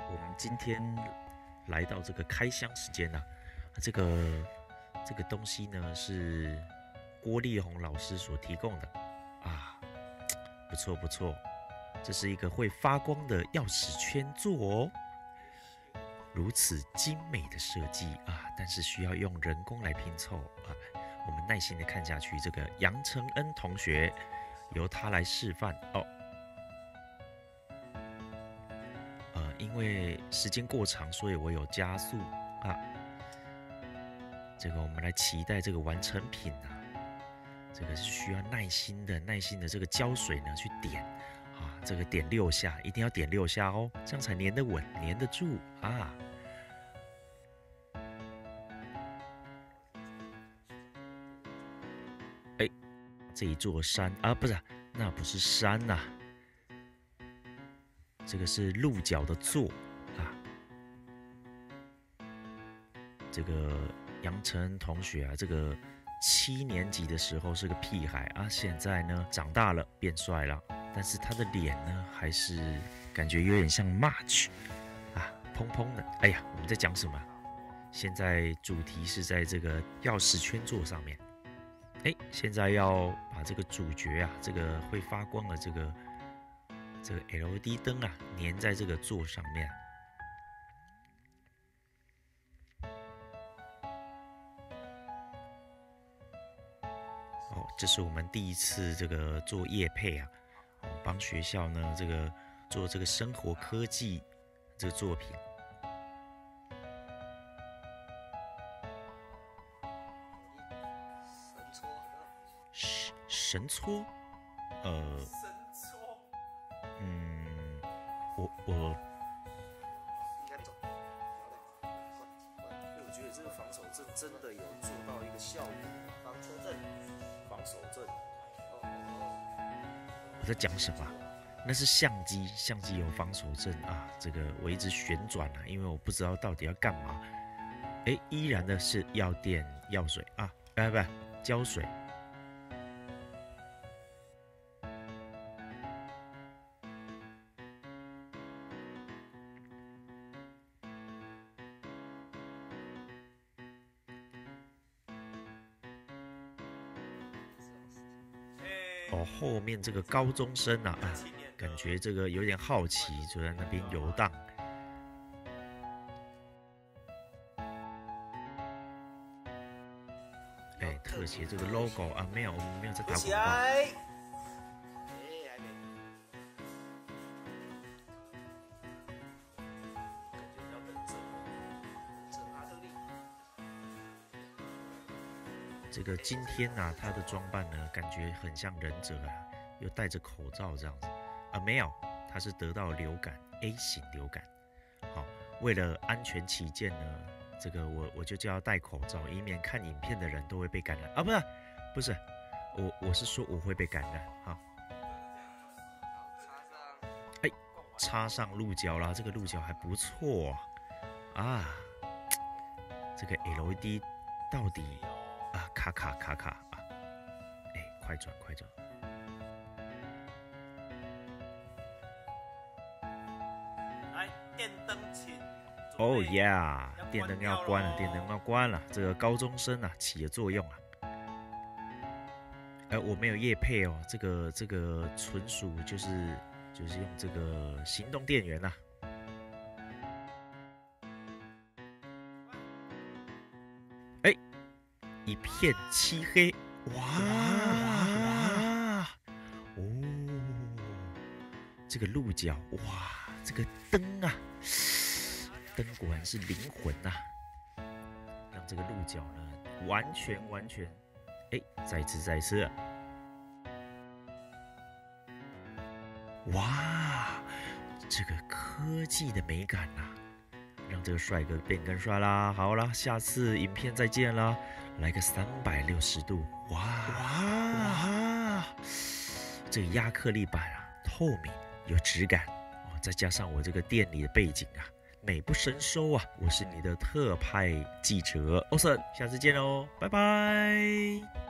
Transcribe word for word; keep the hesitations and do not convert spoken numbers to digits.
我们今天来到这个开箱时间啊，这个这个东西呢是郭丽宏老师所提供的啊，不错不错，这是一个会发光的钥匙圈座哦。如此精美的设计啊，但是需要用人工来拼凑啊。我们耐心的看下去，这个杨承恩同学由他来示范哦。呃，因为时间过长，所以我有加速啊。这个我们来期待这个完成品啊。这个是需要耐心的，耐心的这个胶水呢去点啊，这个点六下，一定要点六下哦，这样才粘得稳，粘得住啊。哎，这一座山啊，不是，那不是山呐、啊，这个是鹿角的座啊。这个杨承恩同学啊，这个七年级的时候是个屁孩啊，现在呢长大了变帅了，但是他的脸呢还是感觉有点像 March 啊，蓬蓬的。哎呀，我们在讲什么？现在主题是在这个钥匙圈座上面。哎，现在要把这个主角啊，这个会发光的这个这个 L E D 灯啊，粘在这个座上面。哦，这是我们第一次这个做业配啊，哦，帮学校呢这个做这个生活科技这个作品。神神搓，呃， 神搓， 嗯，我我应该走。因为我觉得这个防守阵真的有做到一个效果，防车阵、防守阵。 我在讲什么？那是相机，相机有防守阵啊。这个我一直旋转啊，因为我不知道到底要干嘛。哎，依然的是要点药水啊，哎不，胶水。哦，后面这个高中生啊，啊，感觉这个有点好奇，就在那边游荡。哎，特写这个 logo 啊，没有，我们没有在打广告。这个今天啊，他的装扮呢，感觉很像忍者啊，又戴着口罩这样子啊，没有，他是得到流感 A 型流感。好，为了安全起见呢，这个我我就叫他戴口罩，以免看影片的人都会被感染啊，不是，不是，我我是说我会被感染。好，哎，插上鹿角啦，这个鹿角还不错啊，这个 L E D 到底。啊，卡卡卡卡啊！哎，快转快转！ 来，电灯请。 哦呀，电灯要关了，电灯要关了。这个高中生啊，起了作用啊。呃，我没有业配哦，这个这个纯属就是就是用这个行动电源啊。哎。一片漆黑，哇哇哦！这个鹿角，哇，这个灯啊，灯果然是灵魂呐、啊，让这个鹿角呢完全完全，哎，再次再次，哇，这个科技的美感呐、啊，让这个帅哥变更帅啦！好啦，下次影片再见啦！来个三百六十度，哇哇！这个亚克力板啊，透明有质感哦，再加上我这个店里的背景啊，美不胜收啊！我是你的特派记者欧森，下次见喽，拜拜。